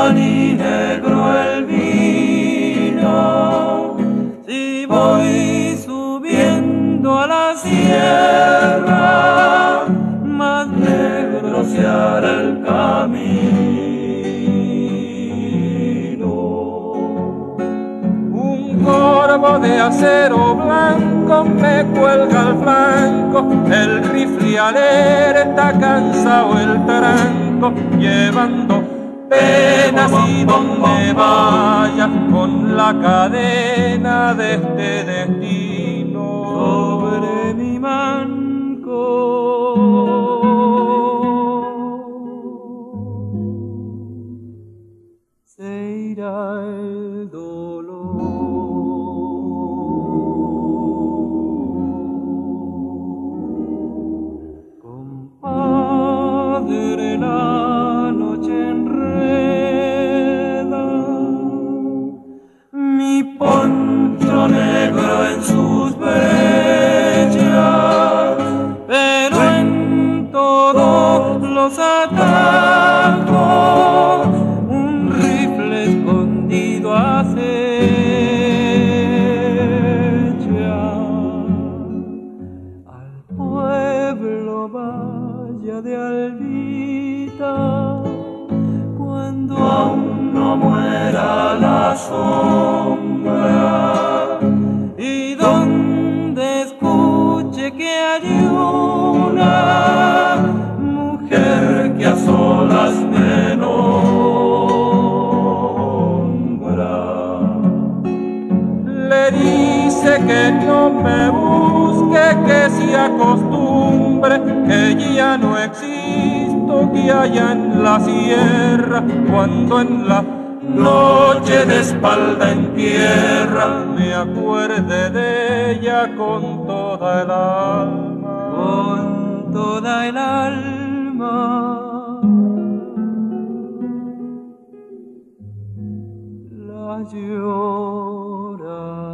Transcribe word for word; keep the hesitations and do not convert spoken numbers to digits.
pan y negro el vino. Si voy subiendo a la sierra, más negro se hará el camino. Un corvo de acero blanco me cuelga al flanco, el rifle alerta, cansado el tranco, llevando penas y donde vaya con la cadena de este destino sobre mi manco. Se irá el dolor. Compadre, la noche enreda mi poncho negro en sus brechas, pero en todos los atajos un rifle escondido acecha. Al pueblo vaya de Albita, cuando aún no muera la sombra, y donde escuche que hay una mujer que a solas me nombra, le dice que no me busque, que se acostumbre, que ya no existo, que allá en la sierra, cuando en la noche de espalda en tierra me acuerde de ella con toda el alma, con toda el alma, la llora.